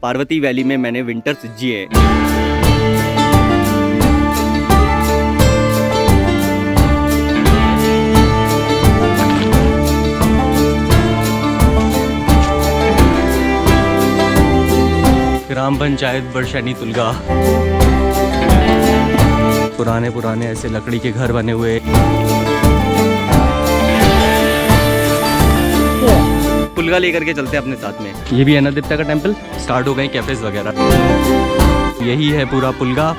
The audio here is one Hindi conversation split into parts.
पार्वती वैली में मैंने विंटर्स जिए। ग्राम पंचायत बरशैनी तुलगा। पुराने ऐसे लकड़ी के घर बने हुए। पुलगा लेकर के चलते हैं अपने साथ में। ये भी है ना देवता का टेम्पल। स्टार्ट हो गए कैफेज वगैरह। यही है पूरा पुलगा।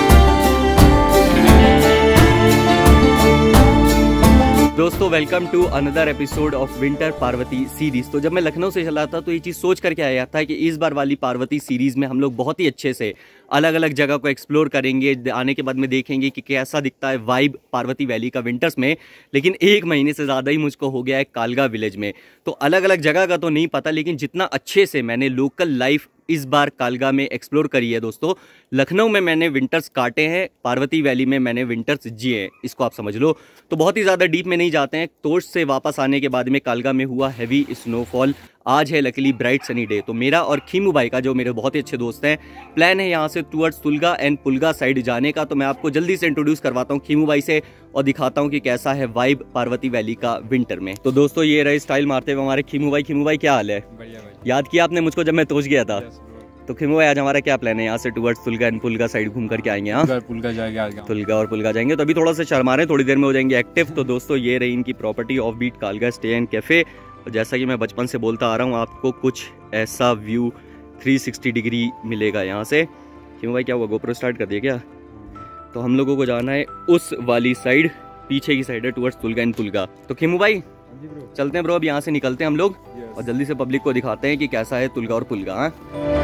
दोस्तों welcome to another episode of winter Parvati series. तो जब मैं लखनऊ से चला था तो ये चीज़ सोच करके आया था कि इस बार वाली पार्वती सीरीज में हम लोग बहुत ही अच्छे से अलग अलग जगह को एक्सप्लोर करेंगे। आने के बाद में देखेंगे कि कैसा दिखता है वाइब पार्वती वैली का विंटर्स में। लेकिन एक महीने से ज़्यादा ही मुझको हो गया है कालगा विलेज में। तो अलग अलग जगह का तो नहीं पता, लेकिन जितना अच्छे से मैंने लोकल लाइफ इस बार कालगा में एक्सप्लोर करी है दोस्तों। लखनऊ में मैंने विंटर्स काटे हैं, पार्वती वैली में मैंने विंटर्स जिए हैं, इसको आप समझ लो। तो बहुत ही ज़्यादा डीप में नहीं जाते हैं। तोश से वापस आने के बाद में कालगा में हुआ हैवी स्नोफॉल। आज है लकीली ब्राइट सनी डे। तो मेरा और खीमू भाई का, जो मेरे बहुत ही अच्छे दोस्त हैं, प्लान है यहाँ से towards Tulga and Pulga side जाने का। तो मैं आपको जल्दी से इंट्रोड्यूस करवाता हूँ खीमू भाई से और दिखाता हूँ कि कैसा है वाइब पार्वती वैली का विंटर में। तो दोस्तों ये रहे स्टाइल मारते हुए हमारे खीमू भाई। खीमू भाई क्या हाल है? बढ़िया भाई। याद किया आपने मुझको जब मैं तोश गया था? तो खीमू भाई आज हमारा क्या प्लान है? यहाँ से towards Tulga and Pulga side घूम करके आएंगे। हाँ पुलगा जाएगा, तुलगा और पुलगा जाएंगे। तो अभी थोड़ा सा शर्मा रहे हैं, थोड़ी देर में हो जाएंगे एक्टिव। तो दोस्तों ये रही इनकी property off beat Kalga stay and cafe. और जैसा कि मैं बचपन से बोलता आ रहा हूँ, आपको कुछ ऐसा व्यू 360 डिग्री मिलेगा यहाँ से। खीमू भाई क्या हुआ, गोप्रो स्टार्ट कर दिया क्या? तो हम लोगों को जाना है उस वाली साइड, पीछे की साइड है टुवर्ड्स तुलगा एंड पुलगा। तो खीमू भाई चलते हैं ब्रो, अब यहाँ से निकलते हैं हम लोग और जल्दी से पब्लिक को दिखाते हैं कि कैसा है तुलगा और पुलगा। हाँ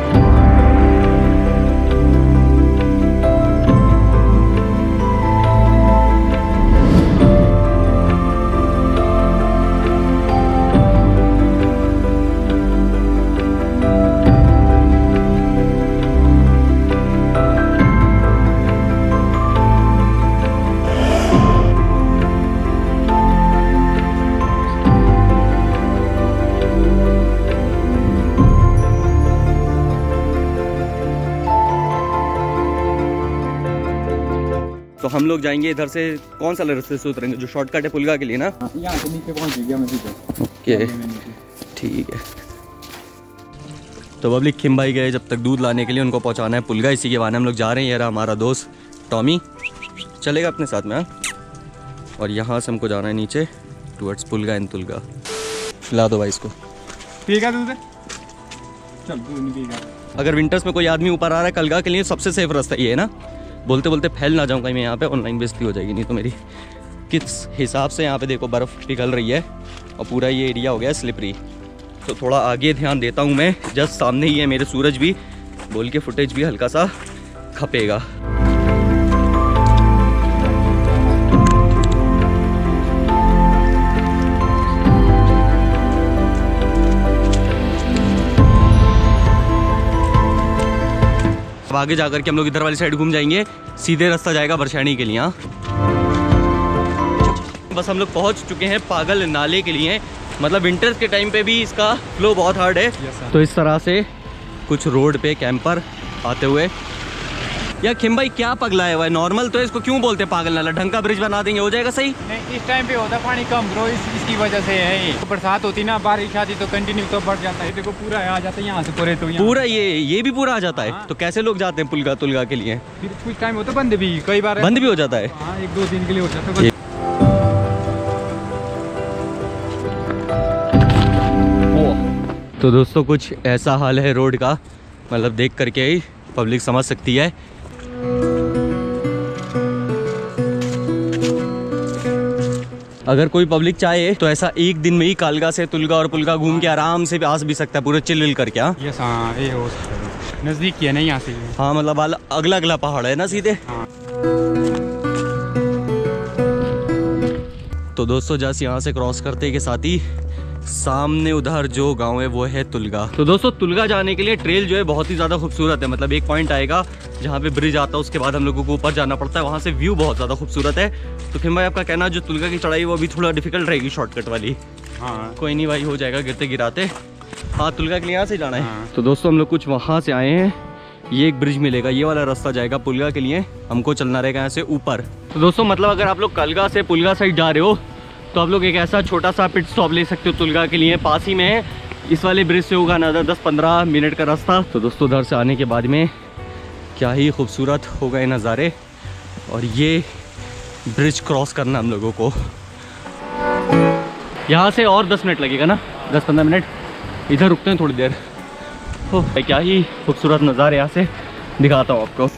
तो हम लोग जाएंगे इधर से। कौन सा रास्ते से उतरेंगे? जो शॉर्टकट है पुलगा के लिए ना? यहाँ से नीचे पहुँच गया मैं सीधे। ओके ठीक है। तो पब्लिक खीम भाई गए जब तक दूध लाने के लिए, उनको पहुंचाना है पुलगा। इसी के बहाने हम लोग जा रहे हैं। ये रहा हमारा दोस्त टॉमी, चलेगा अपने साथ में। हाँ और यहाँ से हमको जाना है नीचे टुवर्ड्स पुलगा एंड तुलगा। ला दो भाई इसको। पीगा दूध? चल दूध नहीं पीगा। अगर विंटर्स में कोई आदमी ऊपर आ रहा है कलगा के लिए, सबसे सेफ रास्ता ये है ना। बोलते बोलते फैल ना जाऊँ कहीं मैं यहाँ पे, ऑनलाइन बेइज्जती हो जाएगी नहीं तो मेरी। किस हिसाब से यहाँ पे देखो बर्फ़ पिघल रही है और पूरा ये एरिया हो गया स्लिपरी। तो थोड़ा आगे ध्यान देता हूँ मैं। जस्ट सामने ही है मेरे सूरज भी, बोल के फुटेज भी हल्का सा खपेगा। अब आगे जाकर के हम लोग इधर वाली साइड घूम जाएंगे, सीधे रास्ता जाएगा बरशैनी के लिए। हाँ बस हम लोग पहुंच चुके हैं पागल नाले के लिए। मतलब विंटर्स के टाइम पे भी इसका फ्लो बहुत हार्ड है। तो इस तरह से कुछ रोड पे कैंपर आते हुए। या खीम भाई क्या पगलाया हुआ है? नॉर्मल तो इसको क्यों बोलते हैं पागल नाला? ढंग का ब्रिज बना देंगे, हो जाएगा सही। नहीं इस टाइम पे होता पानी कम ब्रो, इसकी वजह से है। तो बरसात होती ना, बारिश आती तो कंटिन्यू तो बढ़ जाता है। देखो पूरा आ जाता है यहाँ से पूरे। तो पूरा ये भी पूरा आ जाता है। तो कैसे लोग जाते हैं पुलगा तुलगा के लिए? फिर कुछ टाइम होता बंद भी, कई बार बंद भी हो जाता है। हाँ 1-2 दिन के लिए हो जाता है। तो दोस्तों कुछ ऐसा हाल है रोड का, मतलब देख करके ही पब्लिक समझ सकती है। अगर कोई पब्लिक चाहे तो ऐसा एक दिन में ही कालगा से तुलगा और पुलगा घूम के आराम से आ भी सकता है, पूरे चिल विल करके। हाँ यस हाँ ये हो सकता है, नजदीक ही है ना यहाँ से। हाँ मतलब अगला अगला पहाड़ है ना सीधे। हाँ। तो दोस्तों जस्ट यहाँ से क्रॉस करते के साथ ही सामने उधर जो गांव है वो है तुलगा। तो दोस्तों तुलगा जाने के लिए ट्रेल जो है बहुत ही ज़्यादा खूबसूरत है। मतलब एक पॉइंट आएगा जहाँ पे ब्रिज आता है, उसके बाद हम लोगों को ऊपर जाना पड़ता है। वहाँ से व्यू बहुत ज़्यादा खूबसूरत है। तो फिर भाई आपका कहना जो तुलगा की चढ़ाई वो अभी थोड़ा डिफिकल्ट रहेगी शॉर्टकट वाली। हाँ कोई नहीं भाई, हो जाएगा गिरते गिराते। हाँ, तुलगा के लिए यहाँ से जाना है। हाँ। तो दोस्तों हम लोग कुछ वहाँ से आए हैं, ये एक ब्रिज मिलेगा, ये वाला रास्ता जाएगा पुलगा के लिए, हमको चलना रहेगा यहाँ से ऊपर। तो दोस्तों मतलब अगर आप लोग कलगा से पुलगा साइड जा रहे हो तो आप लोग एक ऐसा छोटा सा पिट स्टॉप ले सकते हो तुलगा के लिए, पास ही में है। इस वाले ब्रिज से होगा ना 10-15 मिनट का रास्ता। तो दोस्तों उधर से आने के बाद में क्या ही खूबसूरत हो गए नज़ारे, और ये ब्रिज क्रॉस करना हम लोगों को यहाँ से और 10 मिनट लगेगा ना, 10-15 मिनट। इधर रुकते हैं थोड़ी देर। हो क्या ही खूबसूरत नज़ारे यहाँ से दिखाता हूँ आपको।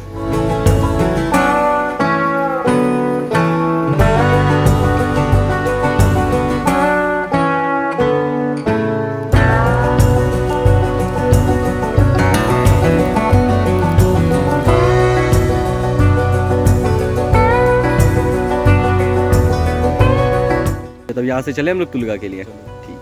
तब यहाँ से चले हम लोग तुलगा के लिए। ठीक,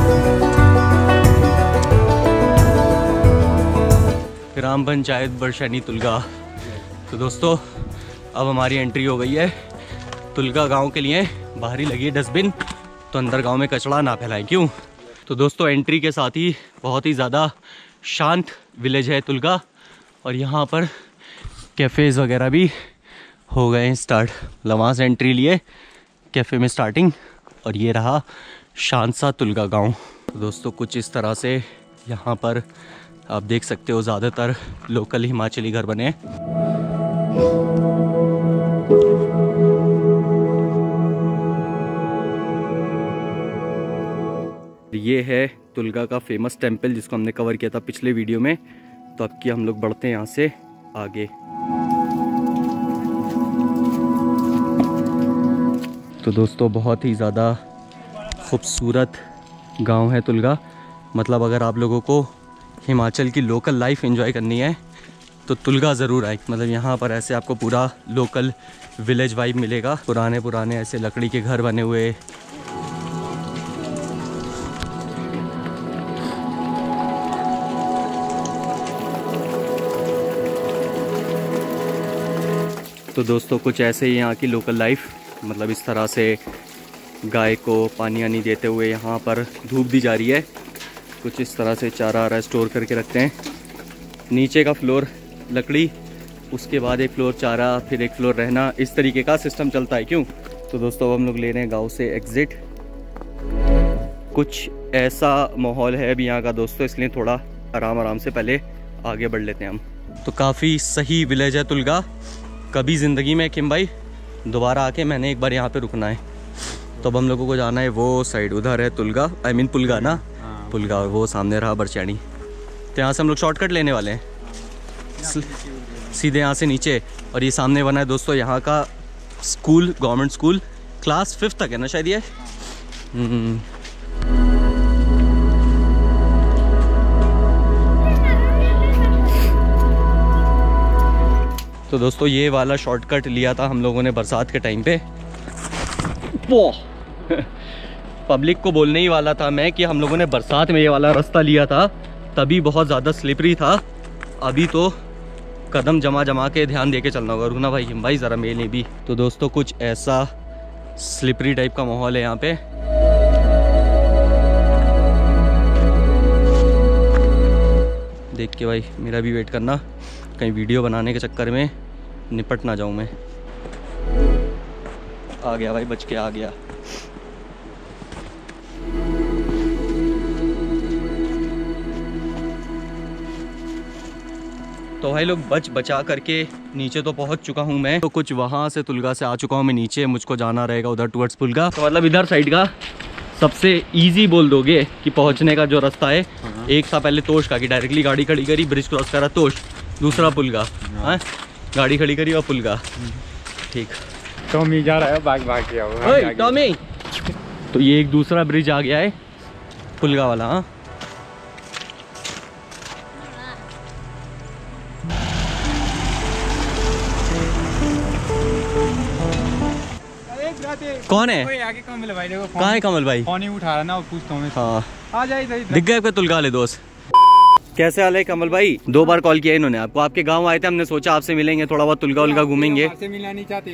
ग्राम पंचायत बरशैनी तुलगा। तो दोस्तों अब हमारी एंट्री हो गई है तुलगा गांव के लिए। बाहर ही लगी है डस्टबिन, तो अंदर गांव में कचरा ना फैलाएं, क्यों। तो दोस्तों एंट्री के साथ ही बहुत ही ज़्यादा शांत विलेज है तुलगा, और यहाँ पर कैफ़ेज़ वगैरह भी हो गए हैं स्टार्ट। मतलब वहाँ से एंट्री लिए कैफ़े में स्टार्टिंग, और ये रहा शांत सा तुलगा गांव। तो दोस्तों कुछ इस तरह से यहाँ पर आप देख सकते हो ज़्यादातर लोकल हिमाचली घर बने हैं। ये है तुलगा का फेमस टेंपल जिसको हमने कवर किया था पिछले वीडियो में। तो अब की हम लोग बढ़ते हैं यहाँ से आगे। तो दोस्तों बहुत ही ज़्यादा खूबसूरत गांव है तुलगा। मतलब अगर आप लोगों को हिमाचल की लोकल लाइफ एंजॉय करनी है तो तुलगा ज़रूर आए। मतलब यहाँ पर ऐसे आपको पूरा लोकल विलेज वाइब मिलेगा। पुराने पुराने ऐसे लकड़ी के घर बने हुए। तो दोस्तों कुछ ऐसे ही यहाँ की लोकल लाइफ, मतलब इस तरह से गाय को पानी आनी देते हुए यहाँ पर धूप दी जा रही है। कुछ इस तरह से चारा आरा स्टोर करके रखते हैं। नीचे का फ्लोर लकड़ी, उसके बाद एक फ्लोर चारा, फिर एक फ्लोर रहना, इस तरीके का सिस्टम चलता है, क्यों। तो दोस्तों हम लोग ले रहे हैं गांव से एग्ज़िट। कुछ ऐसा माहौल है अभी यहाँ का दोस्तों, इसलिए थोड़ा आराम से पहले आगे बढ़ लेते हैं हम। तो काफ़ी सही विलेज है तुलगा। कभी ज़िंदगी में किम भाई दोबारा आके मैंने एक बार यहाँ पे रुकना है। तो अब हम लोगों को जाना है वो साइड, उधर है तुलगा, आई मीन पुलगा ना। हाँ। पुलगा, और वो सामने रहा बरचैनी। तो यहाँ से हम लोग शॉर्टकट लेने वाले हैं सीधे यहाँ से नीचे। और ये सामने बना है दोस्तों यहाँ का स्कूल, गवर्नमेंट स्कूल, क्लास 5 तक है ना शायद ये। तो दोस्तों ये वाला शॉर्टकट लिया था हम लोगों ने बरसात के टाइम पे। पब्लिक को बोलने ही वाला था मैं कि हम लोगों ने बरसात में ये वाला रास्ता लिया था, तभी बहुत ज़्यादा स्लिपरी था। अभी तो कदम जमा के ध्यान दे के चलना होगा। रुकना भाई ज़रा मेले भी। तो दोस्तों कुछ ऐसा स्लिपरी टाइप का माहौल है यहाँ पे। देख के भाई मेरा भी वेट करना, कहीं वीडियो बनाने के चक्कर में निपट ना जाऊँ मैं। आ गया भाई, बच के आ गया। तो भाई लोग बचा करके नीचे तो पहुंच चुका हूं मैं। तो कुछ वहां से तुलगा से आ चुका हूं मैं नीचे, मुझको जाना रहेगा उधर टुवर्ड्स पुलगा। तो मतलब इधर साइड का सबसे इजी बोल दोगे कि पहुंचने का जो रास्ता है। एक था पहले तोश का कि डायरेक्टली गाड़ी खड़ी करी, ब्रिज क्रॉस करा तोश, दूसरा पुलगा, गाड़ी खड़ी करी और पुलगा। ठीक, टॉमी जा रहा है भाग के आओ। ओए टॉमी। तो ये एक दूसरा ब्रिज आ गया है पुलगा वाला। हाँ कौन है? आगे कमल भाई देखो। कहाँ है कमल भाई? फोन ही उठा रहा ना, पूछता हूँ। हाँ आ जाए दिख गए आपके तुलगा वाले दोस्त। कैसे हाल है कमल भाई? 2 बार कॉल किया इन्होंने आपको, आपके गांव आए थे, हमने सोचा आपसे मिलेंगे, थोड़ा बहुत तुलगा उलगा घूमेंगे। आपसे मिलना नहीं चाहते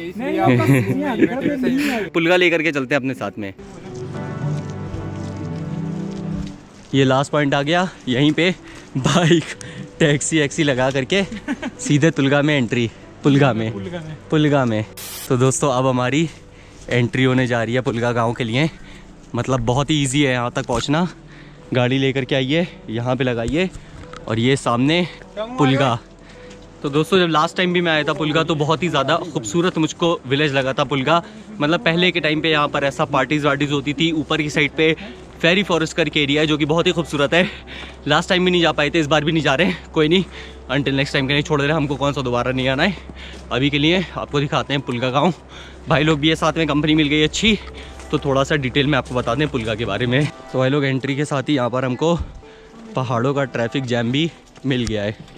इसलिए पुलगा लेकर के चलते हैं अपने साथ में। ये लास्ट पॉइंट आ गया, यहीं पे बाइक टैक्सी लगा करके सीधे तुलगा में एंट्री। पुलगा में। तो दोस्तों अब हमारी एंट्री होने जा रही है पुलगा गांव के लिए। मतलब बहुत ही इजी है यहाँ तक पहुँचना। गाड़ी लेकर के आइए, यहाँ पे लगाइए और ये सामने पुलगा। तो दोस्तों जब लास्ट टाइम भी मैं आया था पुलगा तो बहुत ही ज़्यादा खूबसूरत मुझको विलेज लगा था पुलगा। मतलब पहले के टाइम पे यहाँ पर ऐसा पार्टीज़ वार्टीज़ होती थी। ऊपर की साइड पे फेरी फॉरेस्ट करके एरिया है जो कि बहुत ही खूबसूरत है। लास्ट टाइम भी नहीं जा पाए थे, इस बार भी नहीं जा रहे। कोई नहीं, अंटिल नेक्स्ट टाइम के लिए छोड़ दे रहे, हमको कौन सा दोबारा नहीं आना है। अभी के लिए आपको दिखाते हैं पुलगा गाँव। भाई लोग भी है साथ में, कंपनी मिल गई अच्छी, तो थोड़ा सा डिटेल में आपको बता दें पुलगा के बारे में। तो भाई लोग एंट्री के साथ ही यहाँ पर हमको पहाड़ों का ट्रैफिक जैम भी मिल गया है।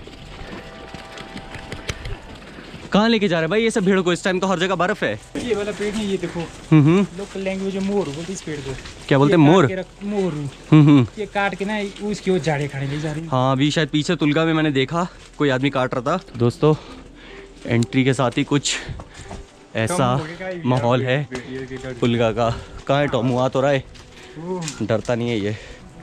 कहाँ लेके जा रहे हैं भाई ये सब भीड़ को? इस टाइम तो हर जगह बर्फ है। ये वाला पेड़ नहीं, ये देखो लोकल लैंग्वेज में मोरू बोलते इस पेड़ को। क्या बोलते हैं? मोरू। ये काट के ना उसकी वो झाड़े खाने ले जा रही है। हाँ अभी शायद पीछे तुलगा में मैंने देखा कोई आदमी काट रहा था। दोस्तों एंट्री के साथ ही कुछ ऐसा माहौल है पुलगा का। कहाँ है टॉमू? आ तो रहा है, डरता नहीं है ये।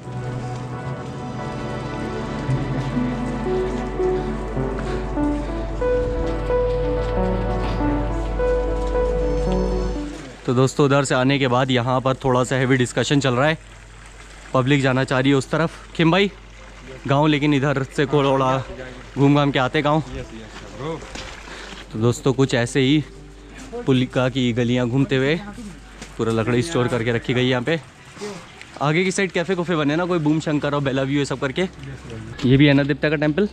तो दोस्तों उधर से आने के बाद यहाँ पर थोड़ा सा हैवी डिस्कशन चल रहा है। पब्लिक जाना चाह रही है उस तरफ खिम भाई गाँव, लेकिन इधर से कोड़ा घूम घाम के आते गाँव। तो दोस्तों कुछ ऐसे ही पुलगा की गलियाँ घूमते हुए पूरा लकड़ी स्टोर करके रखी गई है यहाँ पे। आगे की साइड कैफ़े कुफे बने ना, कोई बूम शंकर और बेला व्यू ये सब करके। ये भी है ना देवता का टेम्पल।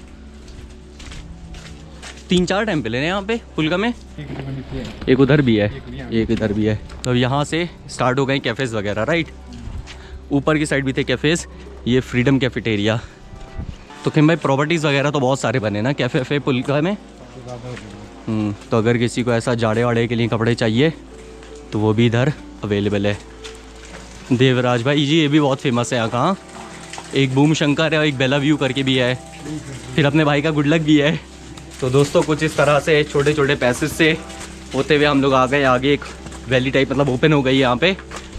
3-4 टेम्पल है यहाँ पे पुलगा में। एक उधर भी है, एक इधर भी है। तो यहाँ से स्टार्ट हो गए कैफ़ेज़ वगैरह, राइट। ऊपर की साइड भी थे कैफ़ेज़, ये फ्रीडम कैफेटेरिया। तो खिम भाई प्रॉपर्टीज़ वगैरह तो बहुत सारे बने ना कैफ़े पुलगा में। तो अगर किसी को ऐसा जाड़े वाड़े के लिए कपड़े चाहिए तो वो भी इधर अवेलेबल है। देवराज भाई जी ये भी बहुत फेमस है यहाँ का। एक बूम शंकर है और एक बेला व्यू करके भी है, फिर अपने भाई का गुड लक भी है। तो दोस्तों कुछ इस तरह से छोटे छोटे पैसेज से होते हुए हम लोग आ गए आगे। एक वैली टाइप मतलब ओपन हो गई है यहाँ पे।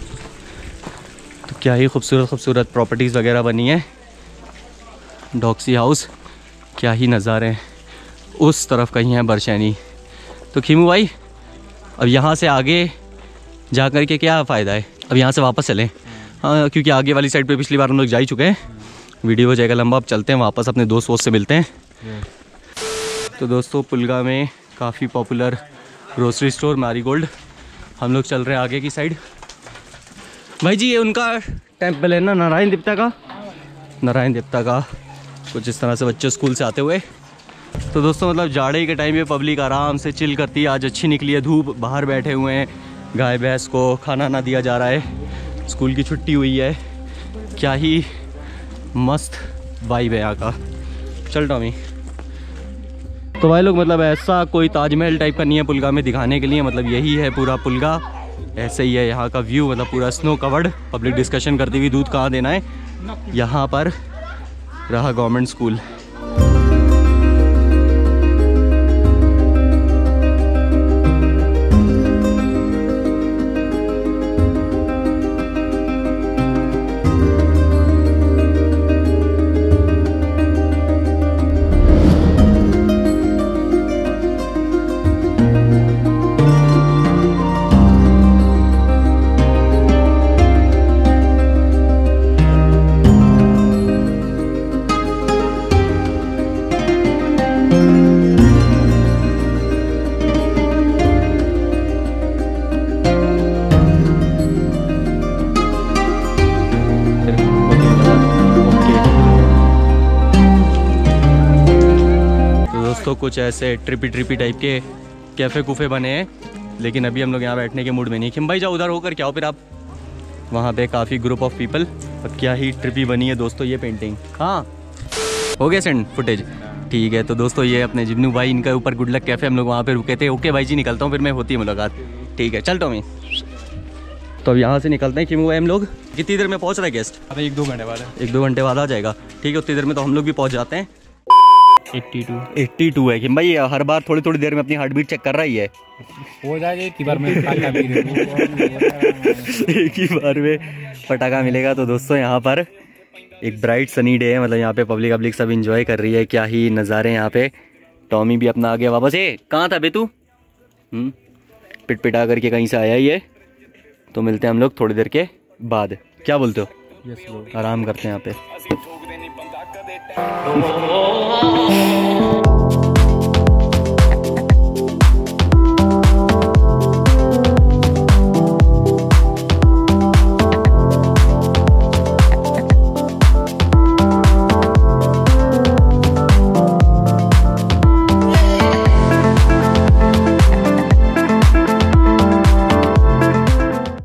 तो क्या ही खूबसूरत प्रॉपर्टीज़ वगैरह बनी है। डॉक्सी हाउस, क्या ही नज़ारे हैं। उस तरफ कहीं है बरशैनी। तो खीमू भाई अब यहाँ से आगे जा कर के क्या फ़ायदा है? अब यहाँ से वापस चलें? हाँ क्योंकि आगे वाली साइड पे पिछली बार हम लोग जा ही चुके हैं, वीडियो हो जाएगा लंबा। अब चलते हैं वापस, अपने दोस्त वोस्त से मिलते हैं। तो दोस्तों पुलगा में काफ़ी पॉपुलर ग्रोसरी स्टोर मैरीगोल्ड। हम लोग चल रहे हैं आगे की साइड। भाई जी ये उनका टेम्पल है ना, नारायण देवता का। नारायण देवता का कुछ इस तरह से बच्चे स्कूल से आते हुए। तो दोस्तों मतलब जाड़े के टाइम पे पब्लिक आराम से चिल करती है। आज अच्छी निकली है धूप, बाहर बैठे हुए हैं, गाय भैंस को खाना ना दिया जा रहा है, स्कूल की छुट्टी हुई है। क्या ही मस्त वाइब है यहाँ का। चल टॉमी। तो भाई लोग मतलब ऐसा कोई ताजमहल टाइप का नहीं है पुलगा में दिखाने के लिए। मतलब यही है पूरा पुलगा, ऐसे ही है यहाँ का व्यू। मतलब पूरा स्नो कवर्ड। पब्लिक डिस्कशन करती हुई दूध कहाँ देना है। यहाँ पर रहा गवर्नमेंट स्कूल। तो कुछ ऐसे ट्रिपी टाइप के कैफ़े कूफे बने हैं, लेकिन अभी हम लोग यहाँ बैठने के मूड में नहीं। खिम भाई जाओ उधर होकर क्या हो फिर आप। वहाँ पे काफ़ी ग्रुप ऑफ पीपल। अब क्या ही ट्रिपी बनी है दोस्तों ये पेंटिंग। हाँ हो गया सेंड फुटेज, ठीक है। तो दोस्तों ये अपने जिन्नू भाई, इनका ऊपर गुड लक कैफ़े, हम लोग वहाँ पे रुके थे। ओके भाई जी निकलता हूँ, फिर मैं होती है मुलाकात, ठीक है। चल टॉमी। तो अब यहाँ से निकलते हैं खिमू भाई हम लोग। कितनी देर में पहुँच रहा है गेस्ट? 1-2 घंटे बाद। 1-2 घंटे बाद आ जाएगा, ठीक है। उतनी देर में तो हम लोग भी पहुँच जाते हैं। 82 है कि भाई हर बार थोड़ी थोड़ी देर में अपनी हार्ट बीट चेक कर रहा ही है। हो जाएगा एक ही बार में एक ही बार में पटाखा मिलेगा। तो दोस्तों यहाँ पर एक ब्राइट सनी डे है, मतलब यहाँ पे पब्लिक सब इंजॉय कर रही है। क्या ही नज़ारे यहाँ पे। टॉमी भी अपना आ गया वापस। कहाँ था बे तू? पिटा करके कहीं से आया ही है। तो मिलते हैं हम लोग थोड़ी देर के बाद। क्या बोलते हो? Yes bro. आराम करते हैं यहाँ पे।